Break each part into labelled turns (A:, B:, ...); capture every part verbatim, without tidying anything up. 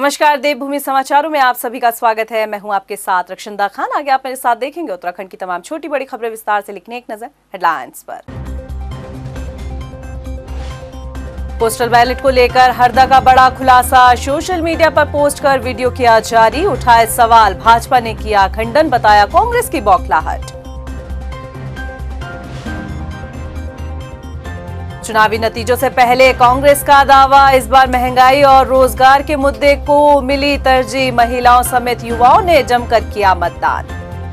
A: नमस्कार, देवभूमि समाचारों में आप सभी का स्वागत है। मैं हूं आपके साथ रक्षिंदा खान। आगे आप मेरे साथ देखेंगे उत्तराखंड की तमाम छोटी बड़ी खबरें विस्तार से। लिखने एक नजर हेडलाइंस पर। पोस्टल बैलेट को लेकर हरदा का बड़ा खुलासा, सोशल मीडिया पर पोस्ट कर वीडियो किया जारी। उठाए सवाल, भाजपा ने किया खंडन, बताया कांग्रेस की बौखलाहट। चुनावी नतीजों से पहले कांग्रेस का दावा, इस बार महंगाई और रोजगार के मुद्दे को मिली तरजीह। महिलाओं समेत युवाओं ने जमकर किया मतदान।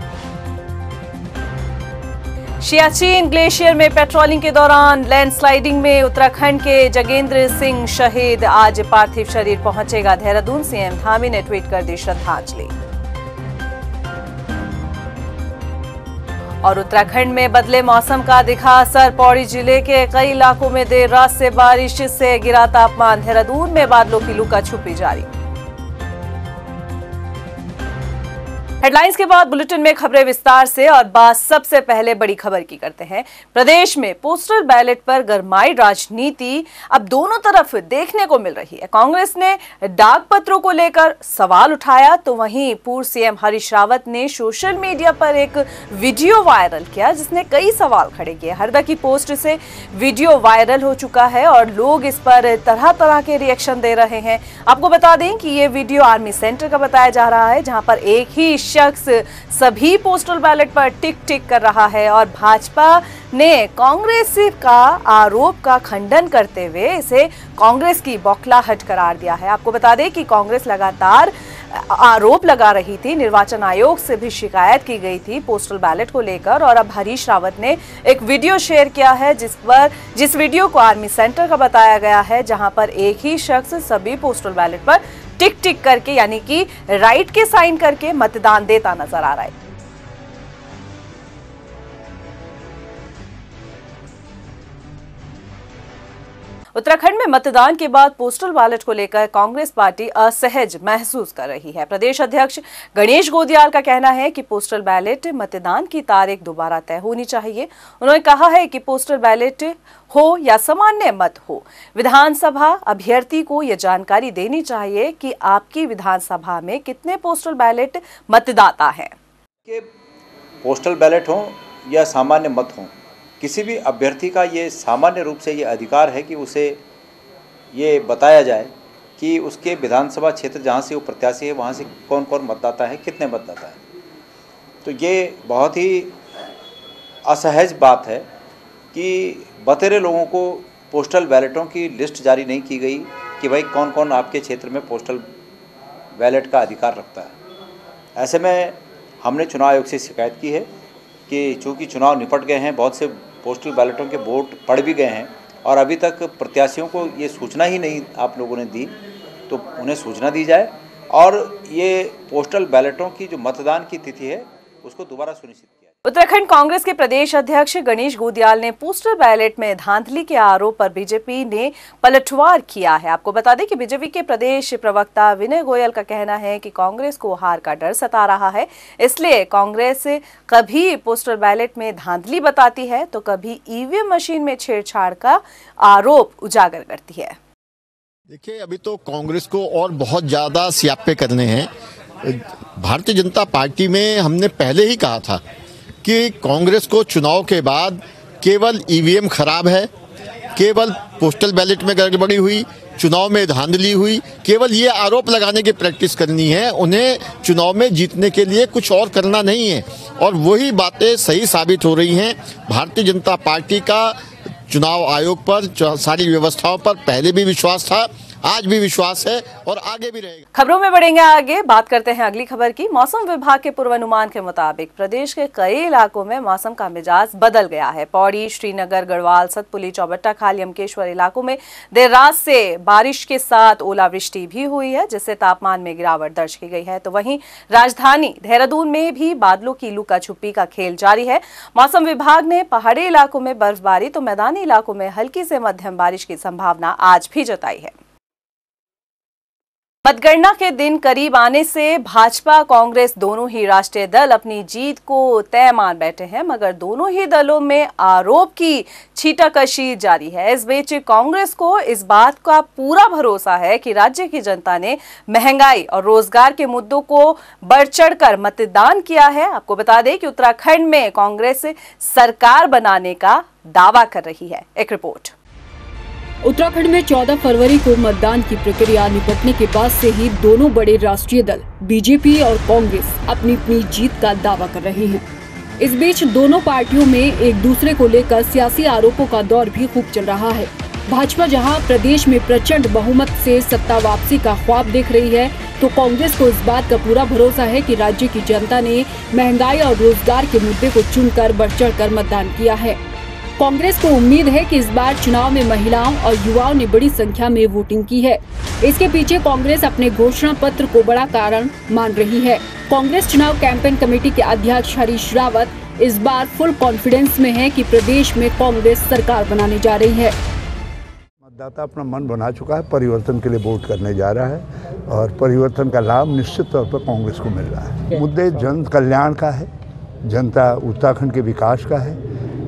A: सियाचिन ग्लेशियर में पेट्रोलिंग के दौरान लैंडस्लाइडिंग में उत्तराखंड के जगेंद्र सिंह शहीद। आज पार्थिव शरीर पहुंचेगा देहरादून। सीएम धामी ने ट्वीट कर दी श्रद्धांजलि। और उत्तराखंड में बदले मौसम का दिखा असर, पौड़ी जिले के कई इलाकों में देर रात से बारिश से गिरा तापमान। देहरादून में बादलों की लुका छुपी जारी। हेडलाइंस के बाद बुलेटिन में खबरें विस्तार से। और बात सबसे पहले बड़ी खबर की करते हैं। प्रदेश में पोस्टल बैलेट पर गरमाई राजनीति अब दोनों तरफ देखने को मिल रही है। कांग्रेस ने डाक पत्रों को लेकर सवाल उठाया, तो वहीं पूर्व सीएम हरीश रावत ने सोशल मीडिया पर एक वीडियो वायरल किया जिसने कई सवाल खड़े किए। हरदा की पोस्ट से वीडियो वायरल हो चुका है और लोग इस पर तरह तरह के रिएक्शन दे रहे हैं। आपको बता दें कि ये वीडियो आर्मी सेंटर का बताया जा रहा है, जहां पर एक ही शख्स सभी पोस्टल बैलेट पर टिक टिक कर रहा है। और भाजपा ने कांग्रेस का आरोप का खंडन करते हुए इसे कांग्रेस की बौखलाहट करार दिया है। आपको बता दें कि कांग्रेस लगातार आरोप लगा रही थी, निर्वाचन आयोग से भी शिकायत की गई थी पोस्टल बैलेट को लेकर। और अब हरीश रावत ने एक वीडियो शेयर किया है जिस पर जिस वीडियो को आर्मी सेंटर का बताया गया है, जहां पर एक ही शख्स सभी पोस्टल बैलेट पर टिक टिक करके यानी कि राइट के साइन करके मतदान देता नजर आ रहा है। उत्तराखंड में मतदान के बाद पोस्टल बैलेट को लेकर कांग्रेस पार्टी असहज महसूस कर रही है। प्रदेश अध्यक्ष गणेश गोदियाल का कहना है कि पोस्टल बैलेट मतदान की तारीख दोबारा तय होनी चाहिए। उन्होंने कहा है कि पोस्टल बैलेट हो या सामान्य मत हो, विधानसभा अभ्यर्थी को यह जानकारी देनी चाहिए कि आपकी विधानसभा में कितने पोस्टल बैलेट मतदाता हैं।
B: कि पोस्टल बैलेट हो या सामान्य मत हो, किसी भी अभ्यर्थी का ये सामान्य रूप से ये अधिकार है कि उसे ये बताया जाए कि उसके विधानसभा क्षेत्र जहाँ से वो प्रत्याशी है वहाँ से कौन कौन मतदाता है, कितने मतदाता है। तो ये बहुत ही असहज बात है कि बतेरे लोगों को पोस्टल बैलेटों की लिस्ट जारी नहीं की गई कि भाई कौन कौन आपके क्षेत्र में पोस्टल बैलेट का अधिकार रखता है। ऐसे में हमने चुनाव आयोग से शिकायत की है कि चूँकि चुनाव निपट गए हैं, बहुत से पोस्टल बैलेटों के वोट पड़ भी गए हैं और अभी तक प्रत्याशियों को ये सूचना ही नहीं आप लोगों ने दी, तो उन्हें सूचना दी जाए और ये पोस्टल बैलेटों की जो मतदान की तिथि है उसको दोबारा सुनिश्चित किया।
A: उत्तराखंड कांग्रेस के प्रदेश अध्यक्ष गणेश गोदियाल ने पोस्टल बैलेट में धांधली के आरोप पर बीजेपी ने पलटवार किया है। आपको बता दें कि बीजेपी के प्रदेश प्रवक्ता विनय गोयल का कहना है कि कांग्रेस को हार का डर सता रहा है, इसलिए कांग्रेस कभी पोस्टल बैलेट में धांधली बताती है तो कभी ईवीएम मशीन में छेड़छाड़ का आरोप उजागर करती है।
C: देखिए, अभी तो कांग्रेस को और बहुत ज्यादा स्यापे करने हैं। भारतीय जनता पार्टी में हमने पहले ही कहा था कि कांग्रेस को चुनाव के बाद केवल ईवीएम खराब है, केवल पोस्टल बैलेट में गड़बड़ी हुई, चुनाव में धांधली हुई, केवल ये आरोप लगाने की प्रैक्टिस करनी है। उन्हें चुनाव में जीतने के लिए कुछ और करना नहीं है और वही बातें सही साबित हो रही हैं। भारतीय जनता पार्टी का चुनाव आयोग पर, सारी व्यवस्थाओं पर पहले भी विश्वास था, आज भी विश्वास है और आगे भी रहेगा।
A: खबरों में बढ़ेंगे आगे, बात करते हैं अगली खबर की। मौसम विभाग के पूर्वानुमान के मुताबिक प्रदेश के कई इलाकों में मौसम का मिजाज बदल गया है। पौड़ी, श्रीनगर, गढ़वाल, सतपुली, चौबट्टा खाल, यमकेश्वर इलाकों में देर रात से बारिश के साथ ओलावृष्टि भी हुई है, जिससे तापमान में गिरावट दर्ज की गई है। तो वहीं राजधानी देहरादून में भी बादलों की लुका छुपी का खेल जारी है। मौसम विभाग ने पहाड़ी इलाकों में बर्फबारी तो मैदानी इलाकों में हल्की से मध्यम बारिश की संभावना आज भी जताई है। मतगणना के दिन करीब आने से भाजपा कांग्रेस दोनों ही राष्ट्रीय दल अपनी जीत को तय मान बैठे हैं, मगर दोनों ही दलों में आरोप की छींटाकशी जारी है। इस बीच कांग्रेस को इस बात का पूरा भरोसा है कि राज्य की जनता ने महंगाई और रोजगार के मुद्दों को बढ़ चढ़कर मतदान किया है। आपको बता दें कि उत्तराखंड में कांग्रेस सरकार बनाने का दावा कर रही है। एक रिपोर्ट।
D: उत्तराखंड में चौदह फरवरी को मतदान की प्रक्रिया निपटने के बाद से ही दोनों बड़े राष्ट्रीय दल बीजेपी और कांग्रेस अपनी अपनी जीत का दावा कर रहे हैं। इस बीच दोनों पार्टियों में एक दूसरे को लेकर सियासी आरोपों का दौर भी खूब चल रहा है। भाजपा जहां प्रदेश में प्रचंड बहुमत से सत्ता वापसी का ख्वाब देख रही है, तो कांग्रेस को इस बात का पूरा भरोसा है कि राज्य की जनता ने महंगाई और रोजगार के मुद्दे को चुनकर बढ़ चढ़ कर मतदान किया है। कांग्रेस को उम्मीद है कि इस बार चुनाव में महिलाओं और युवाओं ने बड़ी संख्या में वोटिंग की है। इसके पीछे कांग्रेस अपने घोषणा पत्र को बड़ा कारण मान रही है। कांग्रेस चुनाव कैंपेन कमेटी के अध्यक्ष हरीश रावत इस बार फुल कॉन्फिडेंस में है कि प्रदेश में कांग्रेस सरकार बनाने जा रही है।
E: मतदाता अपना मन बना चुका है, परिवर्तन के लिए वोट करने जा रहा है और परिवर्तन का लाभ निश्चित तौर पर कांग्रेस को मिल रहा है। मुद्दे जन कल्याण का है, जनता उत्तराखंड के विकास का है।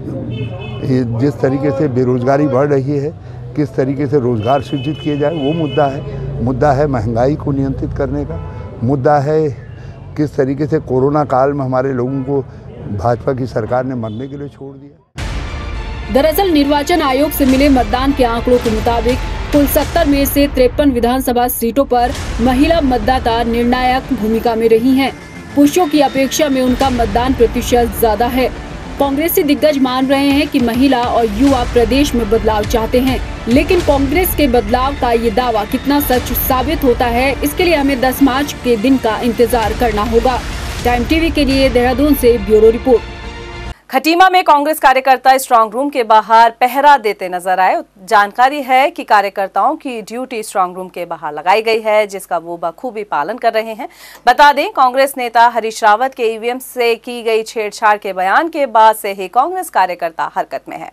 E: जिस तरीके से बेरोजगारी बढ़ रही है, किस तरीके से रोजगार सृजित किए जाए, वो मुद्दा है। मुद्दा है महंगाई को नियंत्रित करने का। मुद्दा है किस तरीके से कोरोना काल में हमारे लोगों को भाजपा की सरकार ने मरने के लिए छोड़ दिया।
D: दरअसल निर्वाचन आयोग से मिले मतदान के आंकड़ों के मुताबिक कुल सत्तर में से तिरपन विधानसभा सीटों पर महिला मतदाता निर्णायक भूमिका में रही हैं। पुरुषों की अपेक्षा में उनका मतदान प्रतिशत ज्यादा है। कांग्रेसी दिग्गज मान रहे हैं कि महिला और युवा प्रदेश में बदलाव चाहते हैं, लेकिन कांग्रेस के बदलाव का ये दावा कितना सच साबित होता है, इसके लिए हमें दस मार्च के दिन का इंतजार करना होगा। टाइम टीवी के लिए देहरादून से ब्यूरो रिपोर्ट।
A: खटीमा में कांग्रेस कार्यकर्ता स्ट्रांग रूम के बाहर पहरा देते नजर आए। जानकारी है कि कार्यकर्ताओं की ड्यूटी स्ट्रांग रूम के बाहर लगाई गई है, जिसका वो बखूबी पालन कर रहे हैं। बता दें, कांग्रेस नेता हरीश रावत के ईवीएम से की गई छेड़छाड़ के बयान के बाद से ही कांग्रेस कार्यकर्ता हरकत में है।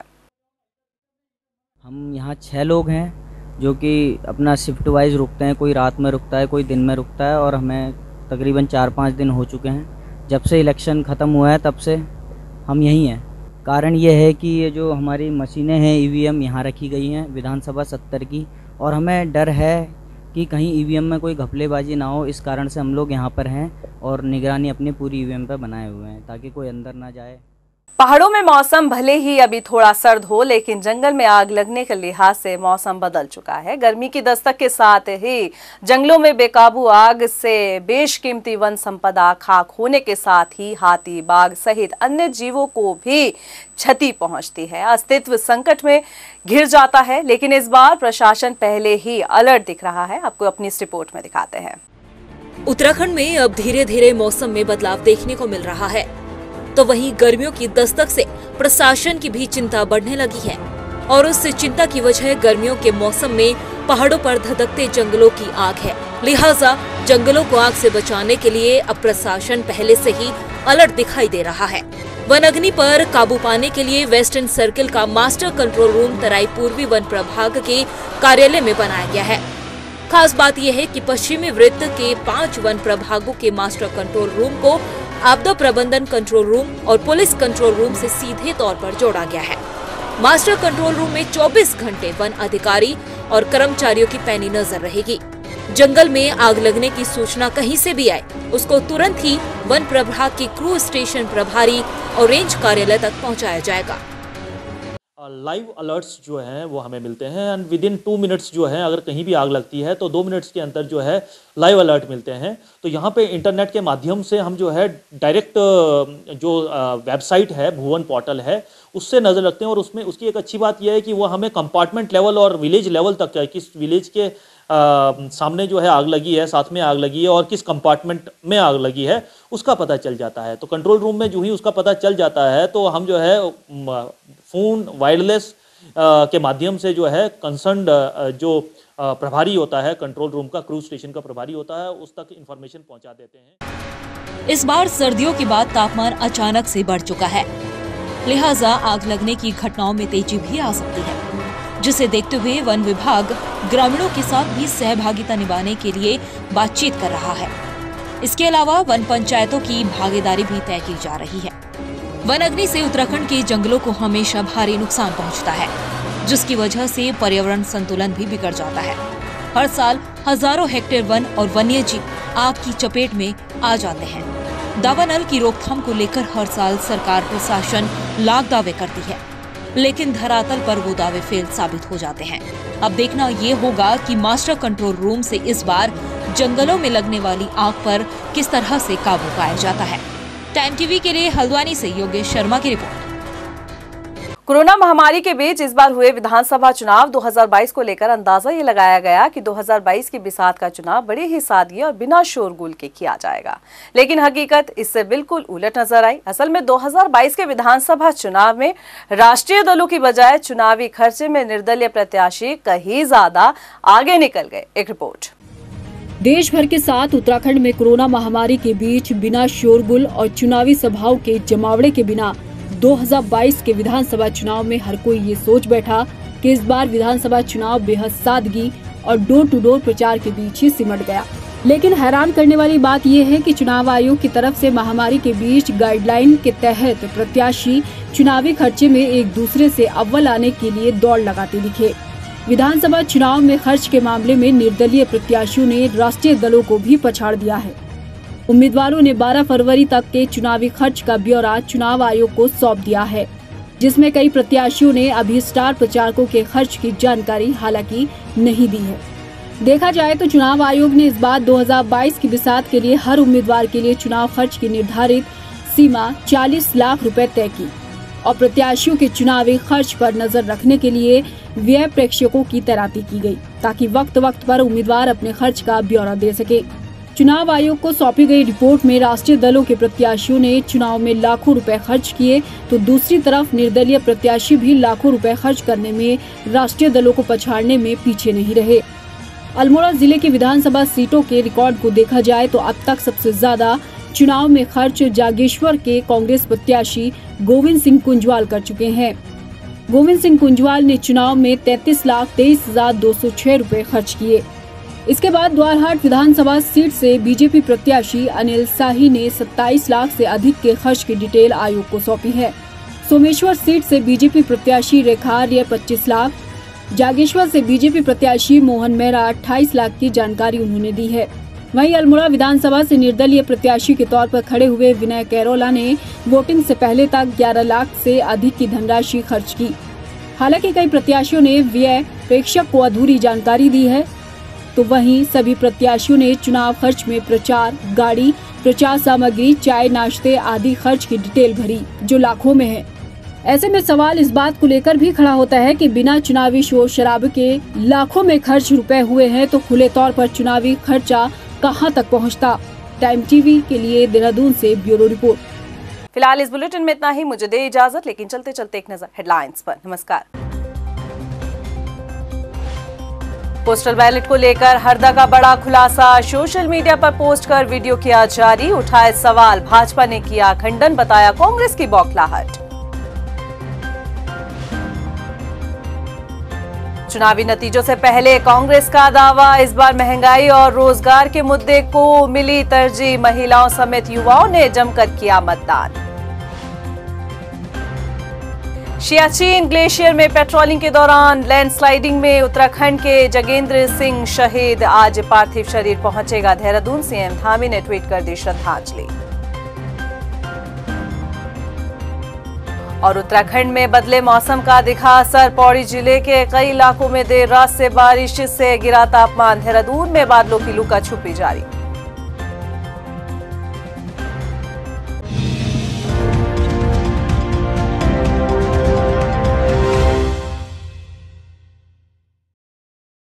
F: हम यहाँ छह लोग हैं जो कि अपना शिफ्ट वाइज रुकते हैं, कोई रात में रुकता है, कोई दिन में रुकता है, और हमें तकरीबन चार पाँच दिन हो चुके हैं। जब से इलेक्शन ख़त्म हुआ है तब से हम यहीं हैं। कारण ये है कि ये जो हमारी मशीनें हैं ईवीएम यहाँ रखी गई हैं विधानसभा सत्तर की, और हमें डर है कि कहीं ईवीएम में कोई घपलेबाजी ना हो। इस कारण से हम लोग यहाँ पर हैं और निगरानी अपनी पूरी ईवीएम पर बनाए हुए हैं ताकि कोई अंदर ना जाए।
A: पहाड़ों में मौसम भले ही अभी थोड़ा सर्द हो, लेकिन जंगल में आग लगने के लिहाज से मौसम बदल चुका है। गर्मी की दस्तक के साथ ही जंगलों में बेकाबू आग से बेशकीमती वन संपदा खाक होने के साथ ही हाथी, बाघ सहित अन्य जीवों को भी क्षति पहुंचती है। अस्तित्व संकट में घिर जाता है, लेकिन इस बार प्रशासन पहले ही अलर्ट दिख रहा है। आपको अपनी इस रिपोर्ट में दिखाते हैं।
G: उत्तराखंड में अब धीरे धीरे मौसम में बदलाव देखने को मिल रहा है, तो वहीं गर्मियों की दस्तक से प्रशासन की भी चिंता बढ़ने लगी है। और उस चिंता की वजह गर्मियों के मौसम में पहाड़ों पर धधकते जंगलों की आग है। लिहाजा जंगलों को आग से बचाने के लिए अब प्रशासन पहले से ही अलर्ट दिखाई दे रहा है। वन अग्नि पर काबू पाने के लिए वेस्टर्न सर्किल का मास्टर कंट्रोल रूम तराई पूर्वी वन प्रभाग के कार्यालय में बनाया गया है। खास बात यह है कि पश्चिमी वृत्त के पांच वन प्रभागों के मास्टर कंट्रोल रूम को आपदा प्रबंधन कंट्रोल रूम और पुलिस कंट्रोल रूम से सीधे तौर पर जोड़ा गया है। मास्टर कंट्रोल रूम में चौबीस घंटे वन अधिकारी और कर्मचारियों की पैनी नजर रहेगी। जंगल में आग लगने की सूचना कहीं से भी आए, उसको तुरंत ही वन प्रभाग की क्रू स्टेशन प्रभारी और रेंज कार्यालय तक पहुंचाया जाएगा।
H: लाइव अलर्ट्स जो हैं वो हमें मिलते हैं and within two minutes जो है अगर कहीं भी आग लगती है तो दो मिनट्स के अंदर जो है लाइव अलर्ट मिलते हैं। तो यहाँ पे इंटरनेट के माध्यम से हम जो है डायरेक्ट जो वेबसाइट है भुवन पोर्टल है उससे नज़र रखते हैं। और उसमें उसकी एक अच्छी बात यह है कि वो हमें कंपार्टमेंट लेवल और विलेज लेवल तक है, किस विलेज के आ, सामने जो है आग लगी है, साथ में आग लगी है और किस कंपार्टमेंट में आग लगी है उसका पता चल जाता है। तो कंट्रोल रूम में जो ही उसका पता चल जाता है तो हम जो है फ़ोन वायरलेस के माध्यम से जो है कंसर्न्ड जो प्रभारी होता है कंट्रोल रूम का, क्रूज स्टेशन का प्रभारी होता है, उस तक इन्फॉर्मेशन पहुंचा देते हैं।
G: इस बार सर्दियों के बाद तापमान अचानक से बढ़ चुका है, लिहाजा आग लगने की घटनाओं में तेजी भी आ सकती है। जिसे देखते हुए वन विभाग ग्रामीणों के साथ भी सहभागिता निभाने के लिए बातचीत कर रहा है। इसके अलावा वन पंचायतों की भागीदारी भी तय की जा रही है। वन अग्नि से उत्तराखंड के जंगलों को हमेशा भारी नुकसान पहुंचता है, जिसकी वजह से पर्यावरण संतुलन भी बिगड़ जाता है। हर साल हजारों हेक्टेयर वन और वन्य जीव आग की चपेट में आ जाते हैं। दावानल की रोकथाम को लेकर हर साल सरकार प्रशासन लाख दावे करती है, लेकिन धरातल पर वो दावे फेल साबित हो जाते हैं। अब देखना ये होगा कि मास्टर कंट्रोल रूम से इस बार जंगलों में लगने वाली आग पर किस तरह से काबू पाया जाता है। टाइम टीवी के लिए हल्द्वानी से योगेश शर्मा की रिपोर्ट।
A: कोरोना महामारी के बीच इस बार हुए विधानसभा चुनाव दो हज़ार बाईस को लेकर अंदाजा ये लगाया गया कि दो हज़ार बाईस की बिसात का चुनाव बड़ी ही सादगी और बिना शोरगुल के किया जाएगा, लेकिन हकीकत इससे बिल्कुल उलट नजर आई। असल में दो हज़ार बाईस के विधानसभा चुनाव में राष्ट्रीय दलों की बजाय चुनावी खर्चे में निर्दलीय प्रत्याशी कहीं ज्यादा आगे निकल गए। एक रिपोर्ट।
D: देश भर के साथ उत्तराखंड में कोरोना महामारी के बीच बिना शोरगुल और चुनावी सभाओं के जमावड़े के बिना दो हज़ार बाईस के विधानसभा चुनाव में हर कोई ये सोच बैठा कि इस बार विधानसभा चुनाव बेहद सादगी और डोर टू डोर प्रचार के बीच ही सिमट गया। लेकिन हैरान करने वाली बात यह है कि चुनाव आयोग की तरफ से महामारी के बीच गाइडलाइन के तहत प्रत्याशी चुनावी खर्चे में एक दूसरे से अव्वल आने के लिए दौड़ लगाते दिखे। विधानसभा चुनाव में खर्च के मामले में निर्दलीय प्रत्याशियों ने राष्ट्रीय दलों को भी पछाड़ दिया है। उम्मीदवारों ने बारह फरवरी तक के चुनावी खर्च का ब्यौरा चुनाव आयोग को सौंप दिया है, जिसमें कई प्रत्याशियों ने अभी स्टार प्रचारकों के खर्च की जानकारी हालांकि नहीं दी है। देखा जाए तो चुनाव आयोग ने इस बार दो हज़ार बाईस की बिसात के लिए हर उम्मीदवार के लिए चुनाव खर्च की निर्धारित सीमा चालीस लाख रुपए तय की और प्रत्याशियों के चुनावी खर्च पर नजर रखने के लिए व्यय प्रेक्षकों की तैनाती की गई, ताकि वक्त वक्त पर उम्मीदवार अपने खर्च का ब्यौरा दे सके। चुनाव आयोग को सौंपी गई रिपोर्ट में राष्ट्रीय दलों के प्रत्याशियों ने चुनाव में लाखों रुपए खर्च किए, तो दूसरी तरफ निर्दलीय प्रत्याशी भी लाखों रुपए खर्च करने में राष्ट्रीय दलों को पछाड़ने में पीछे नहीं रहे। अल्मोड़ा जिले की विधानसभा सीटों के रिकॉर्ड को देखा जाए तो अब तक सबसे ज्यादा चुनाव में खर्च जागेश्वर के कांग्रेस प्रत्याशी गोविंद सिंह कुंजवाल कर चुके हैं। गोविंद सिंह कुंजवाल ने चुनाव में तैंतीस लाख तेईस हजार दो सौ छह रूपए खर्च किए। इसके बाद द्वारहाट विधानसभा सीट से बीजेपी प्रत्याशी अनिल शाही ने सत्ताईस लाख से अधिक के खर्च की डिटेल आयोग को सौंपी है। सोमेश्वर सीट से बीजेपी प्रत्याशी रेखा आर्य पच्चीस लाख, जागेश्वर से बीजेपी प्रत्याशी मोहन मेहरा अट्ठाईस लाख की जानकारी उन्होंने दी है। वहीं अल्मोड़ा विधानसभा से निर्दलीय प्रत्याशी के तौर पर खड़े हुए विनय कैरोला ने वोटिंग से पहले तक ग्यारह लाख से अधिक की धनराशि खर्च की। हालांकि कई प्रत्याशियों ने व्यय प्रेक्षक को अधूरी जानकारी दी है, तो वहीं सभी प्रत्याशियों ने चुनाव खर्च में प्रचार, गाड़ी, प्रचार सामग्री, चाय, नाश्ते आदि खर्च की डिटेल भरी, जो लाखों में है। ऐसे में सवाल इस बात को लेकर भी खड़ा होता है कि बिना चुनावी शोर शराबे के लाखों में खर्च रुपए हुए हैं, तो खुले तौर पर चुनावी खर्चा कहां तक पहुंचता। टाइम टीवी के लिए देहरादून से ब्यूरो रिपोर्ट।
A: फिलहाल इस बुलेटिन में इतना ही। मुझे दे इजाजत, लेकिन चलते चलते एक नजर हेडलाइंस पर। नमस्कार। पोस्टल बैलेट को लेकर हरदा का बड़ा खुलासा, सोशल मीडिया पर पोस्ट कर वीडियो किया जारी, उठाए सवाल, भाजपा ने किया खंडन, बताया कांग्रेस की बौखलाहट। चुनावी नतीजों से पहले कांग्रेस का दावा, इस बार महंगाई और रोजगार के मुद्दे को मिली तरजीह, महिलाओं समेत युवाओं ने जमकर किया मतदान। सियाचिन ग्लेशियर में पेट्रोलिंग के दौरान लैंडस्लाइडिंग में उत्तराखंड के जगेंद्र सिंह शहीद, आज पार्थिव शरीर पहुंचेगा देहरादून। सीएम धामी ने ट्वीट कर दी श्रद्धांजलि। और उत्तराखंड में बदले मौसम का दिखा असर, पौड़ी जिले के कई इलाकों में देर रात से बारिश से गिरा तापमान, देहरादून में बादलों की लुका छुपी जारी।